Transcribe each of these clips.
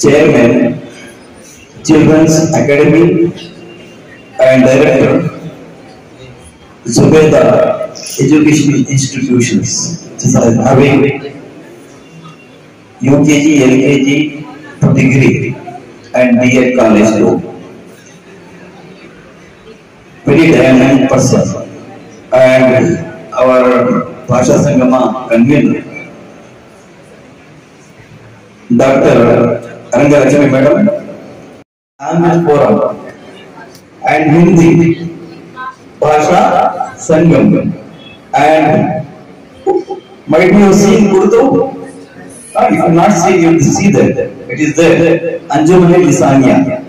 Chairman, Children's Academy and Director, Zubeda Educational Institutions, which are having UKG, LKG to degree and DEd college too. Very dynamic person. And our Bhasha Sangama convener, Dr. Arangalakshmi Madam, Language Forum and Hindi Bhasha Sangam. And might you have seen Urdu? If you have not seen, you will see that. It is there, Anjumani Lisania.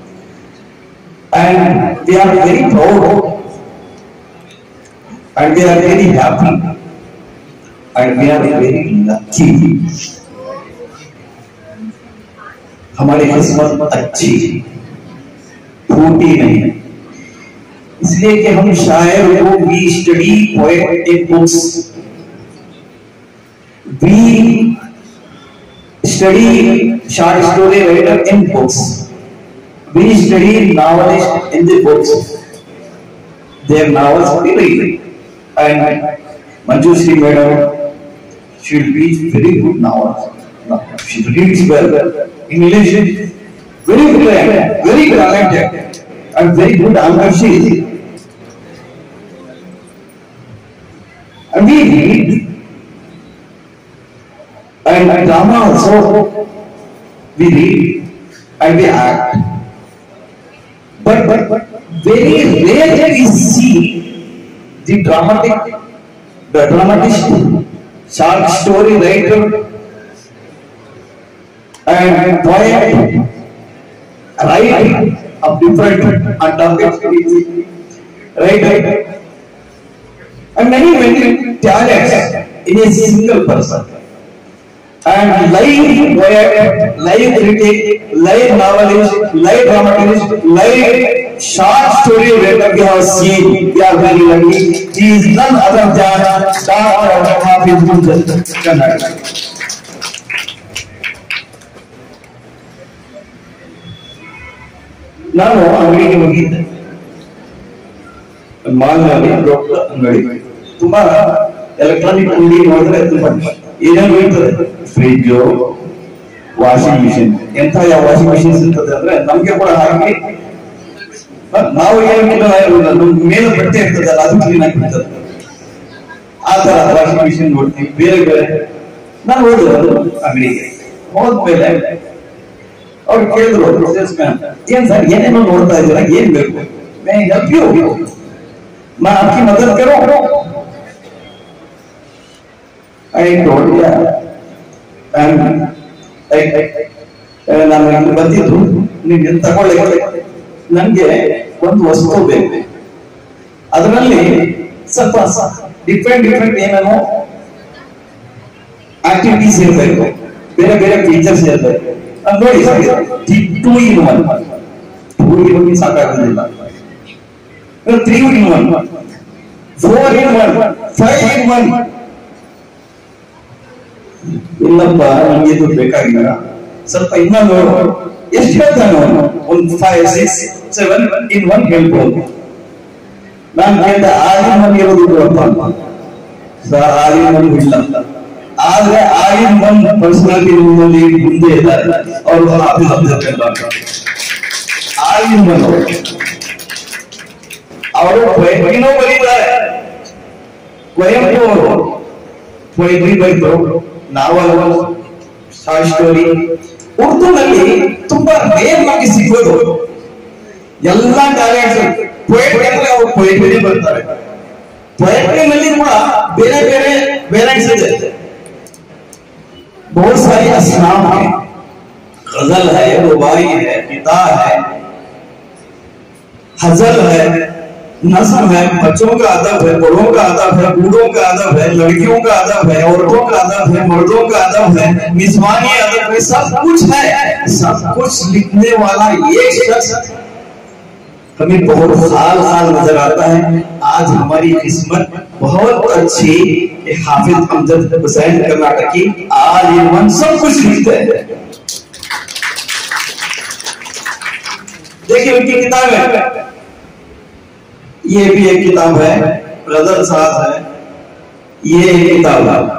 And we are very proud and we are very happy and we are very lucky. हमारी किस्मत अच्छी फूटी नहीं, इसलिए कि हम शायर को we study poet in books, we study short story writer in books, we study novelist in the books, their novels we read. And Manjushri madam, she will be very good novels. She reads well. English, very brilliant, very talented, and very good anchor she is. And we read, and drama also we read and we act. But very rarely we see the dramatist, short story writer, and poet write of different topics, right? And many talents in a single person. And live poet, live critic, live novelist, live dramatist, live short story writer we have seen. We are very lucky. He is none other than Dr. Hafiz Munzal. ನಾನು ಅಂಗಡಿಗೆ ಹೋಗಿದ್ದೆ, ಮಾಲ್ನಲ್ಲಿ ದೊಡ್ಡ ಅಂಗಡಿ, ತುಂಬಾ electronic ಅಂಗಡಿ ನೋಡಿದ್ರೆ ತುಂಬಾ ಏನೇನು ಇರ್ತದೆ, ಫ್ರಿಡ್ಜ್, ವಾಷಿಂಗ್ ಮಿಷಿನ್. ಎಂತ ಯಾವ ವಾಷಿಂಗ್ ಮಿಷಿನ್ಸ್ ಇರ್ತದೆ ಅಂದ್ರೆ ನಮ್ಗೆ ಕೂಡ ಹಾಕಿ ನಾವು ಏನು ಮೇಲೆ ಬಟ್ಟೆ ಇರ್ತದಲ್ಲ ಅದು ಕ್ಲೀನ್ ಆಗಿ ಬಿಡ್ತದೆ, ಆ ತರ ವಾಷಿಂಗ್ ಮಿಷಿನ್ ನೋಡ್ತೀವಿ. ಬೇರೆ ನಾನು ಹೋದ್ರು ಅಂಗಡಿಗೆ, ಹೋದ್ಮೇಲೆ ಅವ್ರು ಕೇಳಿದ್ರು ಸೇಲ್ಸ್ ಮ್ಯಾನ್, ಏನ್ ಸರ್ ಏನೇನೋ ನೋಡ್ತಾ ಇದ್ದೀರಾ, ಏನ್ ಬೇಕು, ಮೇ ಹೆಲ್ಪ್ ಯು, मैं आपकी मदद करूं? I told you, ನಾನು ಇಲ್ಲಿ ಬಂದಿದ್ದು ನೀವು ತಗೊಳ್ಳಿ, ನನಗೆ ಒಂದು ವಸ್ತು ಬೇಕು, ಅದರಲ್ಲಿ ಸ್ವಲ್ಪ ಡಿಫ್ರೆಂಟ್ ಏನೇನೋ ಆಕ್ಟಿವಿಟೀಸ್ ಇರಬೇಕು, ಬೇರೆ ಫೀಚರ್ಸ್ ಇರಬೇಕು. ನೋಡಿ 2 in 1 ಸಾಕಾಗೋದಿಲ್ಲ, 3 in 1, 4 in 1, 5 in 1. ಇಲ್ಲಪ್ಪ ನಮ್ಗೆ ಇದು ಬೇಕಾಗಿಲ್ಲ, ಸ್ವಲ್ಪ ಇನ್ನ ನೋಡು, ಎಷ್ಟು ಹೇಳ್ತಾನೆ ಅವನು, ಒಂದು 5, 6, 7 in 1 ಹೇಳ್ಬೋದು. ನಾನು ಕೇಳಿದ 6 in 1 ಇರೋದು ಅಪ್ಪ ಸರ್, 6 in 1 ಇಲ್ಲ, ಆದ್ರೆ 6 in 1 ಪರ್ಸನಾಲಿಟಿ ನಿಮ್ಮಲ್ಲಿ ಮುಂದೆ ಇದ್ದಾರೆ, ಅವರು 6 in 1 ಅವರು ಪೊಯಟ್ರಿನೂ ಬರೀತಾರೆ. ಕುವೆಂಪು ಅವರು ಪೊಯಟ್ರಿ ಬರೀತಾರೆ, ನಾವಲ್, ಶಾರ್ಟ್ ಸ್ಟೋರಿ. ಉರ್ದುನಲ್ಲಿ ತುಂಬಾ ರೇರ್ ಆಗಿ ಸಿಗೋದು ಎಲ್ಲಾ ಟ್ಯಾಲೆಂಟ್ಸ್. ಪೊಯಟ್ರಿ ಅಂದ್ರೆ ಅವರು ಪೊಯಟ್ರಿ ಬರ್ತಾರೆ. ಪೊಯಟ್ರಿನಲ್ಲಿ ಕೂಡ ಬೇರೆ ವೇರಿಯಂಟ್ಸ್ ಇದೆ, बहुत सारी असनाम है, गजल है, रुबाई है, किता है, हजल है, नज़्म है, बच्चों का अदब है, बड़ों का अदब है, बूढ़ों का अदब है, लड़कियों का अदब है, औरतों का अदब है, मर्दों का अदब है, मिज़बानी अदब है, सब कुछ है। सब कुछ लिखने वाला एक शख्स हमें बहुत साल नजर आता है। आज हमारी किस्मत बहुत अच्छी, हाफिज अमजद हुसैन कर्नाटकी, आज ये मन सब कुछ लिखते हैं। देखिए उनकी किताब है, ये भी एक किताब है, ब्रदर साहब है, ये एक किताब है।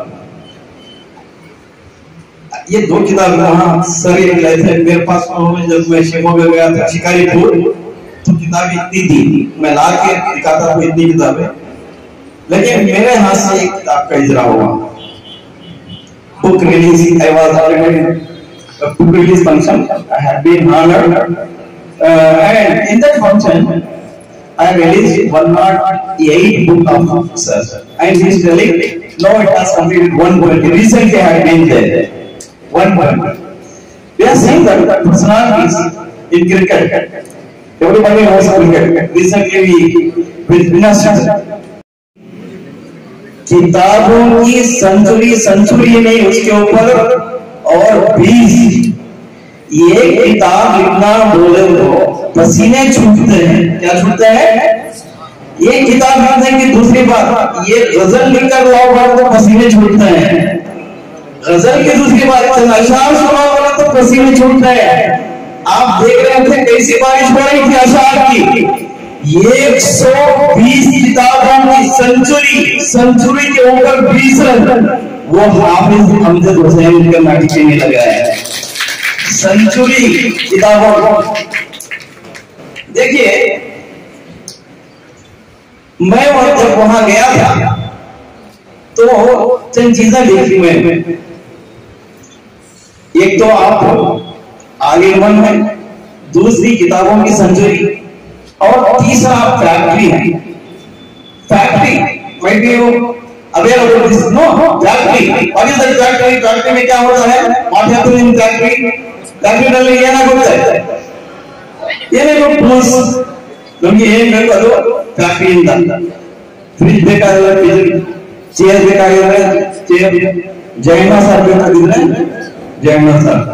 ये दो किताब वहां सर लाए थे मेरे पास। जब मैं शिमोगा गया था शिकारीपुर, तो किताब इतनी थी, मैं ला के दिखाता था इतनी किताबें, लेकिन मेरे हाथ से एक किताब का इजरा हुआ। Book release, I was already book release function. I have been honored, and in that function, I released 108 book of sir. And he is telling, no, it has completed 120. Recently, I have been there. 120. We are seeing that personalities in cricket. Everybody knows cricket. Recently, we witnessed किताबों की century नहीं, उसके ऊपर और 20 ये किताब लिखना बोले तो पसीने छूटते हैं। क्या छूटते हैं? ये किताब लिखने की दूसरी बात, ये गजल लिखकर लाओ तो पसीने छूटते हैं। गजल की दूसरी बात, अशार सुनाओ तो पसीने छूटते हैं। आप देख रहे थे कैसी बारिश हो रही थी अशार की। 120 किताबों की सेंचुरी के ऊपर 20 रन वो हाफिज अमजद हुसैन के नाटक में लगा है। सेंचुरी किताबों, देखिए मैं जब वहां गया था तो चंद चीजें देखी मैं। एक तो आप आगे मन है, दूसरी किताबों की सेंचुरी, और तीसरा फैक्ट्री है। Factory might be aware about this, no? Factory. What is that factory? Factory में क्या होता है? What happens in factory? Factory ನಲ್ಲಿ ಏನಾಗುತ್ತೆ? ಏನೇನು ಟೂಲ್ಸ್ ನಮಗೆ ಏನ್ ಬೇಕು ಅದು ಫ್ಯಾಕ್ಟರಿಯಿಂದ. ಫ್ರಿಜ್ ಬೇಕಾದ್ರೆ ಫ್ರಿಜ್, ಚೇರ್ ಬೇಕಾಗಿದ್ರೆ ಚೇರ್, ಜಯಣ್ಣ ಸರ್ ಬೇಕಾಗಿದ್ರೆ ಜಯಣ್ಣ ಸರ್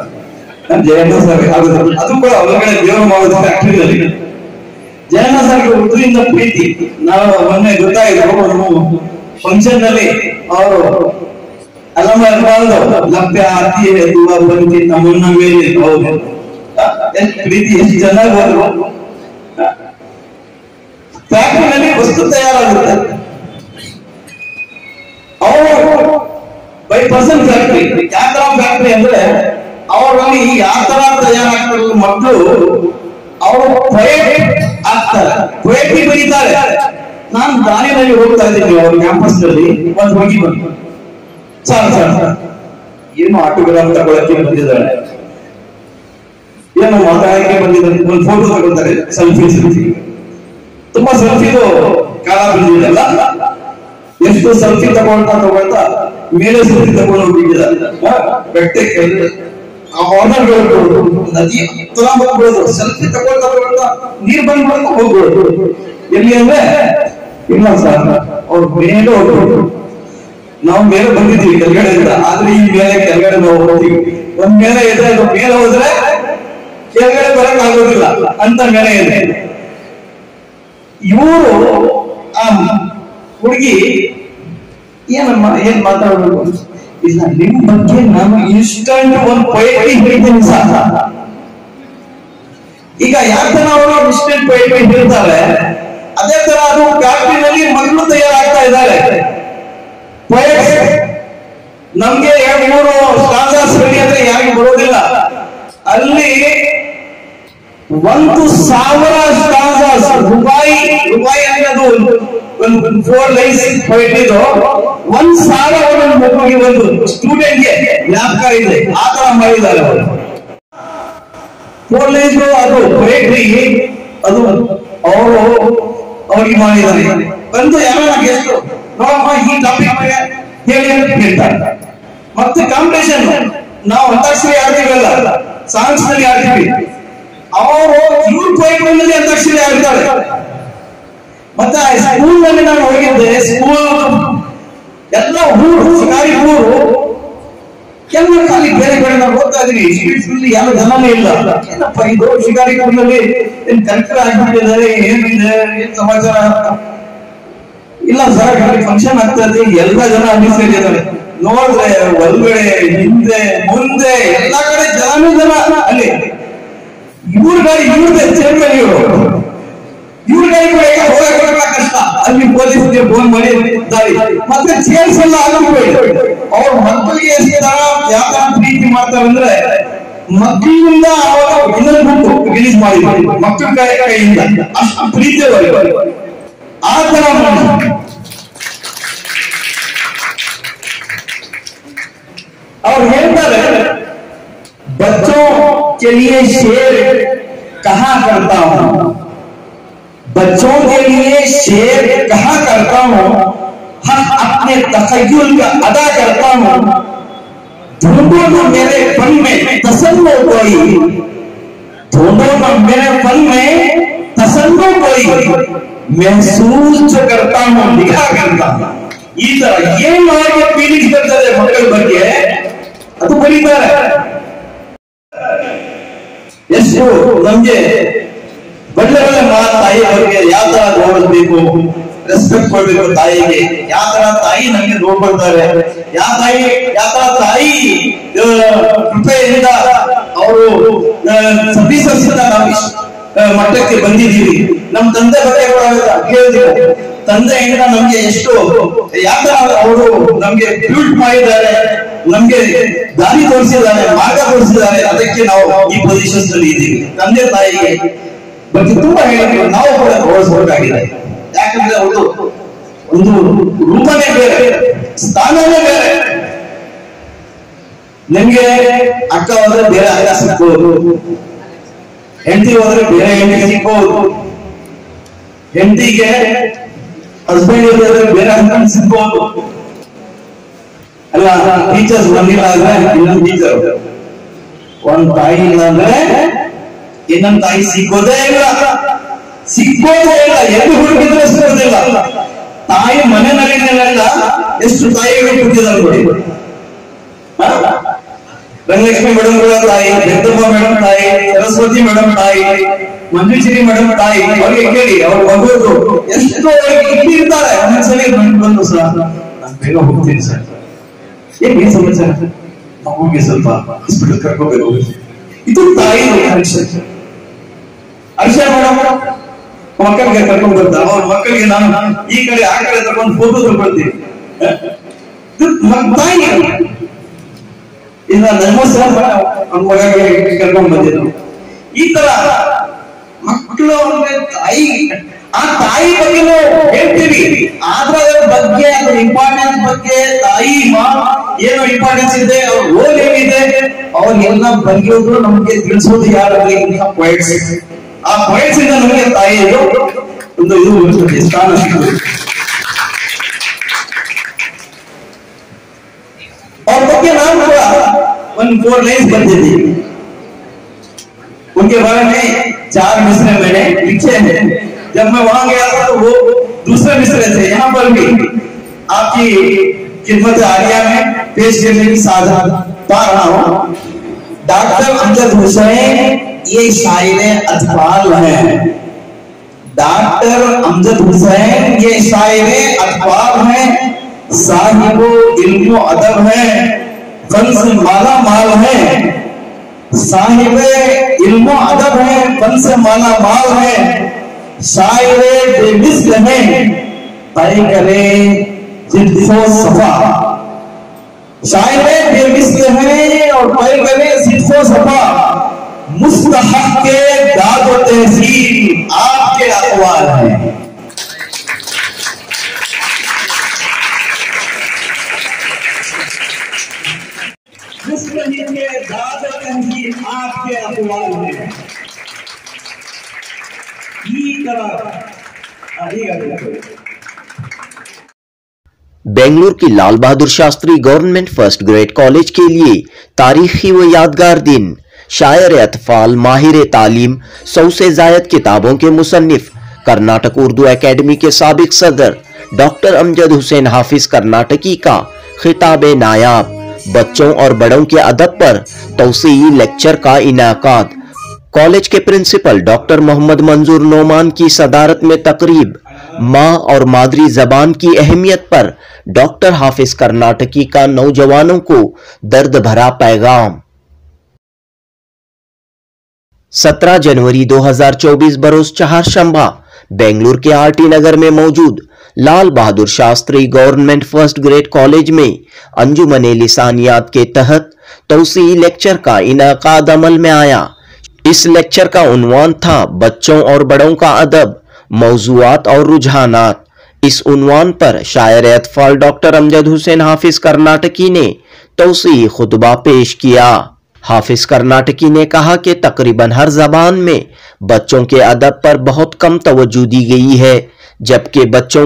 ಅದು ಕೂಡ ಹೊರಗಡೆ ದೇವರು ಮಾಡೋದು ಫ್ಯಾಕ್ಟರಿನಲ್ಲಿ. ಜಯಣ್ಣ ಸರ್ಗೆ ಉರ್ದುವಿಂದ ಪ್ರೀತಿ. ನಾವು ಮೊನ್ನೆ ಗೊತ್ತಾಯಿತು ಫಂಕ್ಷನ್ ನಲ್ಲಿ ಅವರು ಅಲ್ಲಮ್ಮ ಲಭ್ಯ ಆರ್ತಿ ದುವಾ ಬಂದಿ ತಮ್ಮನ್ನ ಮೇಲೆ ಹೌದು ಪ್ರೀತಿ ಎಷ್ಟು ಚೆನ್ನಾಗಿ ಹೋದ್ರು. ಫ್ಯಾಕ್ಟರಿನಲ್ಲಿ ವಸ್ತು ತಯಾರಾಗುತ್ತೆ, ಅವರು ಬೈ ಪರ್ಸನ್ ಫ್ಯಾಕ್ಟರಿ. ಯಾವ ತರ ಫ್ಯಾಕ್ಟರಿ ಅಂದ್ರೆ ಅವರಲ್ಲಿ ಯಾವ ತರ ತಯಾರಾಗ್ತಾರೆ ಮಕ್ಕಳು, ಅವರು ಪೊಯೆಟ್ ಆಗ್ತಾರೆ, ಪೊಯೆಟ್ರಿ ಬರೀತಾರೆ. ನಾನು ದಾರಿನಲ್ಲಿ ಹೋಗ್ತಾ ಇದ್ದೀನಿ ಅವ್ರ ಕ್ಯಾಂಪಸ್ ನಲ್ಲಿ, ಒಂದು ಹೋಗಿ ಬಂದು ಸರ್ ಏನು ಆಟೋಗ್ರಾಫ್ ತಗೊಳಕ್ಕೆ ಬಂದಿದ್ದಾರೆ, ಏನು ಮಾತಾಡಕ್ಕೆ ಬಂದಿದ್ದಾರೆ, ಒಂದು ಫೋಟೋ ತಗೊಳ್ತಾರೆ, ಸೆಲ್ಫಿ. ತುಂಬಾ ಸೆಲ್ಫಿದು ಕಾಲ ಬಂದಿದೆಯಲ್ಲ, ಎಷ್ಟು ಸೆಲ್ಫಿ ತಗೊಳ್ತಾ ಮೇಲೆ ಸೆಲ್ಫಿ ತಗೊಂಡು ಹೋಗಿದ್ದಾರೆ. ಬೆಟ್ಟಕ್ಕೆ ನದಿ ಹತ್ರ ಹೋಗ್ಬಿಡೋದು, ಸೆಲ್ಫಿ ತಗೊಳ್ತಾ ನೀರ್ ಬಂದ್ಬಿಡ್ತಾ ಹೋಗ್ಬಿಡೋದು. ಎಲ್ಲಿ ಅಂದ್ರೆ ಇಲ್ಲ ಸರ್ ಅವ್ರು ಮೇಲೆ ಹೋಗ್ಬಿಟ್ಟು ನಾವು ಮೇಲೆ ಬಂದಿದ್ದೀವಿ ಕೆಳಗಡೆಯಿಂದ, ಆದ್ರೆ ಈ ಮೇಲೆ ಕೆಳಗಡೆ ನಾವು ಹೋಗ್ತೀವಿ. ಒಂದ್ ಮೇಲೆ ಇದೆ, ಅದು ಮೇಲೆ ಹೋದ್ರೆ ಕೆಳಗಡೆ ಬರಕ್ ಆಗೋದಿಲ್ಲ ಅಂತ ಮೇಲೆ ಇದೆ. ಇವರು ಆ ಹುಡುಗಿ ಏನಮ್ಮ ಏನ್ ಮಾತಾಡಬೇಕು ಇಲ್ಲ, ನಿಮ್ ಬಗ್ಗೆ ನಾನು ಇನ್ಸ್ಟಂಟ್ ಒಂದು ಪೊಯೆಟ್ರಿ ಹೇಳ್ತೀನಿ ಸರ್. ಈಗ ಯಾಕೆ ಅವರು ಇನ್ಸ್ಟಂಟ್ ಪೊಯೆಟ್ರಿ ಹೇಳ್ತಾರೆ, ಅದೇ ತರ ಅದು ಫ್ಯಾಕ್ಟರಿನಲ್ಲಿ ಮಕ್ಕಳು ತಯಾರಾಗ್ತಾ ಇದ್ದಾರೆ. ಪೊಯೆಟ್ಸ್ ನಮ್ಗೆ 2-3 ಸ್ಟಾನ್ಜಾಸ್ ಹೇಳಿ ಅಂದ್ರೆ ಯಾರಿಗೂ ಬರೋದಿಲ್ಲ. ಅಲ್ಲಿ 1,000 ಸ್ಟಾನ್ಜಾಸ್, ರೂಪಾಯಿ ಅನ್ನೋದು ಒಂದು 4 ಲೈನ್ಸ್ ಪೊಯೆಟ್ರಿ ಇದು. 1,000 ಮಗುವಿಗೆ ಒಂದು ಸ್ಟೂಡೆಂಟ್ಗೆ ಜ್ಞಾಪಕ ಇದೆ, ಆ ತರ ಮಾಡಿದ್ದಾರೆ ಅವರು. 4 ಲೈನ್ಸ್ ಅದು ಪೊಯೆಟ್ರಿ, ಅದು ಅವರು ಅವ್ರಿಗೆ ಮಾಡಿದ್ದಾರೆ. ಬಂದು ಯಾರು ಗೆಸ್ಟ್ ನೋಡಮ್ಮ ಈ ಟಾಪಿಕ್ ಹೇಳಿ ಅಂತ ಹೇಳ್ತಾರೆ. ಮತ್ತೆ ಕಾಂಪಿಟೇಷನ್, ನಾವು ಅಂತಾಕ್ಷರಿ ಆಡ್ತೀವಲ್ಲ, ಸಾಂಗ್ಸ್ ನಲ್ಲಿ ಆಡ್ತೀವಿ, ಅವರು ಇವ್ರ ಪೊಯೆಟ್ರಿನಲ್ಲಿ ಅಂತಾಕ್ಷರಿ ಆಡ್ತಾರೆ. ಮತ್ತೆ ಸ್ಕೂಲ್ ನಲ್ಲಿ ನಾನು ಹೋಗಿದ್ದೆ, ಸ್ಕೂಲ್ ಎಲ್ಲ ಊರು ಶಿಕಾರಿ ಊರು ಎಲ್ಲ ಖಾಲಿ ಬೇರೆ ಕಡೆ ನಾವು ಓದ್ತಾ ಇದೀವಿ. ಯಾವ ಜನನೇ ಇಲ್ಲ. ಏನಪ್ಪ ಇದು ಶಿಕಾರಿಪುರದಲ್ಲಿ ಏನ್ ಕಲೆಕ್ಟರ್ ಆಗಿಬಿಟ್ಟಿದ್ದಾರೆ, ಏನಿದೆ ಏನ್ ಸಮಾಚಾರ? ಇಲ್ಲ ಸರ್ ಅಲ್ಲಿ ಫಂಕ್ಷನ್ ಆಗ್ತಾ ಇದೆ, ಎಲ್ಲ ಜನ ಅಲ್ಲಿ ಸೇರಿದ್ದಾರೆ. ನೋಡಿದ್ರೆ ಒಳಗಡೆ ಹಿಂದೆ ಮುಂದೆ ಎಲ್ಲ ಕಡೆ ಜನ ಅಲ್ಲಿ. ಇವ್ರ ಗಾಡಿ ಇವ್ರದೇ ಚೇರ್ಮನ್ ಇವ್ರ ಗಾಡಿ ಕೂಡ ಈಗ ಹೋಗಕ್ಕೆ ಕಷ್ಟ. ಅಲ್ಲಿ ಪೊಲೀಸ್ಗೆ ಫೋನ್ ಮಾಡಿ ದಾರಿ ಮತ್ತೆ ಚೇರ್ಸ್ ಎಲ್ಲ ಆಗಿರ್ಬೇಕು. ಅವ್ರ ಮಕ್ಕಳಿಗೆ ಯಾವ ಪ್ರೀತಿ ಮಾಡ್ತಾರೆ ಅಂದ್ರೆ ಮಕ್ಕಳಿಂದ ಅವಾಗ ಇನ್ನೊಂದು ರಿಲೀಸ್ ಮಾಡಿದ್ರು ಮಕ್ಕಳ ಕೈಯಿಂದ ಅಷ್ಟು ಪ್ರೀತಿ ಆ ತರ ಅವ್ರು ಹೇಳ್ತಾರೆ, बच्चों के लिए शेर कहा करता हूं, बच्चों के लिए शेर कहा करता हूं, हम अपने तखय्युल का अदा करता हूं, ढूंढो ना मेरे फन में तसन्नो कोई, ढूंढो ना मेरे फन में तसन्नो कोई, महसूस जो करता हूं लिखा करता हूं. ಈ ತರ ಏನ್ ಮಾಡಿ ಫೀಲಿಂಗ್ಸ್ ಬರ್ತದೆ ಮಕ್ಕಳ ಬಗ್ಗೆ ಅದು ಬರೀತಾರೆ. ಎಷ್ಟು ನಮ್ಗೆ ಒಳ್ಳೆ ಒಳ್ಳೆ ತಾಯಿ ಅವರಿಗೆ ಯಾವ ತರ ನೋಡಬೇಕು, ರೆಸ್ಪೆಕ್ಟ್ ಕೊಡ್ಬೇಕು ತಾಯಿಗೆ, ಯಾವ ತರ ತಾಯಿ ನಮ್ಗೆ ನೋಡ್ಕೊಳ್ತಾರೆ, ಯಾವ ತರ ತಾಯಿ ಕೃಪೆಯಿಂದ ಅವರು ಸತೀಸಂಸ್ಥದ ಮಟ್ಟಕ್ಕೆ ಬಂದಿದ್ದೀವಿ. ನಮ್ ತಂದೆ ಬಗ್ಗೆ ಕೇಳಿದ್ರು, ತಂದೆಯಿಂದ ನಮ್ಗೆ ಎಷ್ಟು ಯಾವ ತರ ಅವರು ನಮ್ಗೆ ಬಿಲ್ಡ್ ಮಾಡಿದ್ದಾರೆ, ನಮ್ಗೆ ದಾರಿ ತೋರಿಸಿದ್ದಾರೆ, ಮಾರ್ಗ ತೋರಿಸಿದ್ದಾರೆ. ಅದಕ್ಕೆ ನಾವು ಈ ಪೊಸಿಷನ್ಸ್ ಅಲ್ಲಿ ಇದ್ದೀವಿ. ತಂದೆ ತಾಯಿಗೆ ಬಗ್ಗೆ ತುಂಬಾ ಹೇಳಿದ್ರು, ನಾವು ಕೂಡ ಗೌರವಿಸಬೇಕಾಗಿದೆ. ಯಾಕಂದ್ರೆ ಅವರು ಒಂದು ರೂಪನೇ ಬೇರೆ, ಸ್ಥಾನನೇ ಬೇರೆ. ನಿಮ್ಗೆ ಅಕ್ಕ ಹೋದ್ರೆ ಬೇರೆ ಅಕ್ಕ ಸಿಕ್ಕೋದು, ಹೆಂಡತಿ ಹೋದ್ರೆ ಬೇರೆ ಹೆಂಡತಿ ಸಿಕ್ಕೋದು, ಹೆಂಡತಿಗೆ ಹಸ್ಬೆಂಡ್ ಇರೋದ್ರೆ ಬೇರೆ ಹಸ್ಬೆಂಡ್ ಸಿಕ್ಕೋದು. ಅಲ್ಲ, ಟೀಚರ್ಸ್ ಬಂದಿಲ್ಲ ಅಂದ್ರೆ ಇನ್ನೊಂದು ಟೀಚರ್, ಒಂದ್ ತಾಯಿ ಇಲ್ಲ ಅಂದ್ರೆ ಇನ್ನೊಂದು ತಾಯಿ ಸಿಕ್ಕೋದೇ ಇಲ್ಲ, ಎಲ್ಲಿ ಹುಡುಕಿದ್ರೆ ಸಿಗೋದಿಲ್ಲ. ತಾಯಿ ಮನೆಯಲ್ಲೆಲ್ಲ ಎಷ್ಟು ತಾಯಿಗಳು ಕೂತಿದ್ದಾರೆ ನೋಡಿ. ರಂಗಲಕ್ಷ್ಮಿ ಮೇಡಮ್ ಕೂಡ ತಾಯಿ, ಜಗದಮ್ಮ ಮೇಡಮ್ ತಾಯಿ, ಸರಸ್ವತಿ ಮೇಡಮ್ ತಾಯಿ, ಮಂಜುಶ್ರೀ ಮೇಡಮ್ ತಾಯಿ. ಅವ್ರಿಗೆ ಕೇಳಿ ಅವ್ರ ಮಗುವುದು ಎಷ್ಟು ಇಲ್ಲಿ ಇರ್ತಾರೆ. ಒಂದ್ಸಲಿ ಬಂದು ಸರ್ ನಾನು ಬೇಗ ಹೋಗ್ತೀನಿ ಸರ್, ಏನ್ ಸಮಾಚಾರ, ಮಗುಗೆ ಸ್ವಲ್ಪ ಹಾಸ್ಪಿಟಲ್ ಕರ್ಕೋಬೇಕು. ಇದು ತಾಯಿ ಹರ್ಷ ಮೇಡಮ್ ಮಕ್ಕಳಿಗೆ ಕರ್ಕೊಂಡು ಬರ್ತಾರೆ. ಅವ್ರ ಮಕ್ಕಳಿಗೆ ನಾನು ಈ ಕಡೆ ಆ ಕಡೆ ತಗೊಂಡು ಫೋಟೋ ತಗೊಳ್ತೀನಿ. ತಾಯಿ ಇನ್ನ ಕರ್ಕೊಂಡು ಬಂದಿದ್ರು. ಈ ತರ ಮಕ್ಕಳು ತಾಯಿ, ಆ ತಾಯಿ ಬಗ್ಗೆ ಹೇಳ್ತೀವಿ, ಆದ್ರೆ ಅದರ ಬಗ್ಗೆ, ಅದರ ಇಂಪಾರ್ಟೆನ್ಸ್ ಬಗ್ಗೆ, ತಾಯಿ ಏನು ಇಂಪಾರ್ಟೆನ್ಸ್ ಇದೆ, ಅವ್ರ ರೋಲ್ ಏನಿದೆ, ಅವ್ರಿಗೆಲ್ಲ ಬಗೆಯೋದು ನಮ್ಗೆ ತಿಳಿಸೋದು ಯಾರಾದ್ರೆ ಪೊಯಿಟ್ಸ್. ಆ ಪೊಯಿಟ್ಸ್ ಇಂದ ನಮಗೆ ತಾಯಿಯದು ಒಂದು ಇದು ಸ್ಥಾನ ಸಿಗ್ತದೆ. और बच्चे नाम हुआ 4 लाइन्स बनते थे। उनके बारे में 4 मिसरे मैंने लिखे हैं। जब मैं वहां गया था तो वो दूसरे मिसरे थे। यहाँ पर भी आपकी खिदमत आलिया में पेश करने की साझा पा रहा हूँ। डॉक्टर अमजद हुसैन ये शायरे अतफाल हैं। डॉक्टर अमजद हुसैन ये शायरे अतफाल हैं। साहिबो इल्म अदब है, फन से माला माल है। साहिबे इल्म अदब है, फन से माला माल है। शायरे बेमिस्ल है, तय करे जिद्दो सफा। शायरे बेमिस्ल है और तय करे जिद्दो सफा। मुस्तहक के दाद व तहसीन आपके अक़वाल हैं। आपके अक़वाल हैं। बेंगलुरु की Lal Bahadur Shastri government first grade college के लिए तारीखी व यादगार दिन। शायर अतफाल, माहिर तालीम, 100 से जायद किताबों के मुसन्निफ, कर्नाटक उर्दू एकेडमी के साबिक सदर डॉक्टर अमजद हुसैन हाफिज कर्नाटकी का खिताब नायाब। बच्चों और बड़ों के अदब पर तौसीई लेक्चर का इनाकाद। कॉलेज के प्रिंसिपल डॉक्टर मोहम्मद मंजूर नोमान की सदारत में तकरीब। माँ और मादरी जबान की अहमियत पर डॉक्टर हाफिज कर्नाटकी का नौजवानों को दर्द भरा पैगाम। 17 जनवरी 2024 बरोज चहारशंबा बेंगलुरु के आरटी नगर में मौजूद Lal Bahadur Shastri government first grade college में अंजुमन लिसानियात के तहत तौसीई लेक्चर का इनेकाद अमल में आया। इस लेक्चर का उन्वान था बच्चों और बड़ों का अदब, मौजूआत और रुझानात। इस उन्वान पर शायर अतफाल डॉक्टर अमजद हुसैन हाफिज कर्नाटकी ने तौसीई खुतबा पेश किया। हाफिज कर्नाटकी ने कहा कि तकरीबन हर जबान में बच्चों के अदब पर बहुत कम तवज्जो दी गई है, जबकि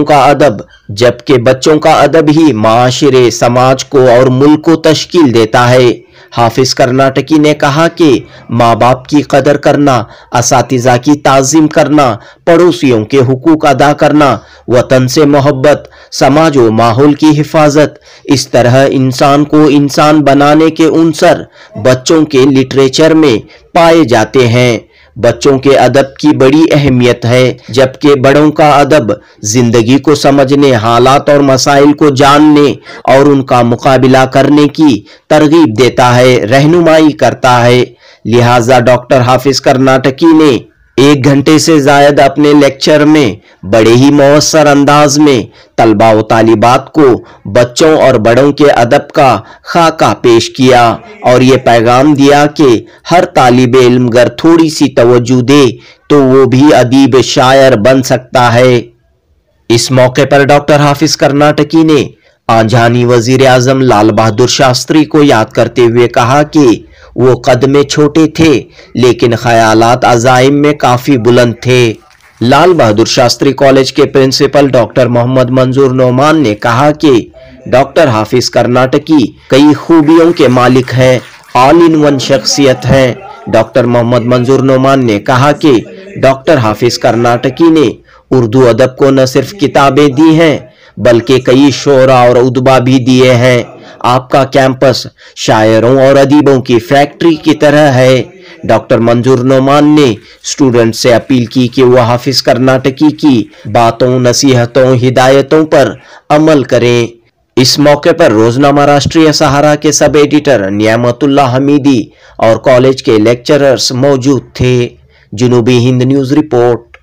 बच्चों का अदब ही माशरे, समाज को और मुल्क को तश्कील देता है। हाफिज कर्नाटकी ने कहा कि माँ बाप की कदर करना, असातिज़ा की ताज़ीम करना, पड़ोसियों के हुकूक अदा करना, वतन से मोहब्बत, समाज व माहौल की हिफाजत, इस तरह इंसान को इंसान बनाने के उनसर बच्चों के लिटरेचर में पाए जाते हैं। बच्चों के अदब की बड़ी अहमियत है, जबकि बड़ों का अदब जिंदगी को समझने, हालात और मसाइल को जानने और उनका मुकाबला करने की तरगीब देता है, रहनुमाई करता है। लिहाजा डॉक्टर हाफिज कर्नाटकी ने 1 घंटे से ज्यादा अपने लेक्चर में बड़े ही मौसर अंदाज में तलबा व तालिबात को बच्चों और बड़ों के अदब का खाका पेश किया और ये पैगाम दिया कि हर तालिब इल्म अगर थोड़ी सी तवज्जो दे तो वो भी अदीब शायर बन सकता है। इस मौके पर डॉक्टर हाफिज कर्नाटकी ने आंजानी वजीर आजम लाल बहादुर शास्त्री को याद करते हुए कहा कि वो कद में छोटे थे लेकिन ख्यालात अज़ाइम में काफी बुलंद थे। लाल बहादुर शास्त्री कॉलेज के प्रिंसिपल डॉक्टर मोहम्मद मंजूर नोमान ने कहा कि डॉक्टर हाफिज कर्नाटकी कई खूबियों के मालिक हैं, ऑल इन वन शख्सियत हैं। डॉक्टर मोहम्मद मंजूर नोमान ने कहा कि डॉक्टर हाफिज कर्नाटकी ने उर्दू अदब को न सिर्फ किताबें दी हैं बल्कि कई शोरा और उदबा भी दिए हैं। आपका कैंपस शायरों और अदीबों की फैक्ट्री की तरह है। डॉक्टर मंजूर नोमान ने स्टूडेंट से अपील की कि वह हाफिज कर्नाटकी की बातों, नसीहतों, हिदायतों पर अमल करें। इस मौके पर रोजनामा राष्ट्रीय सहारा के सब एडिटर नियामतुल्लाह हमीदी और कॉलेज के लेक्चरर्स मौजूद थे। Junubi Hind news report.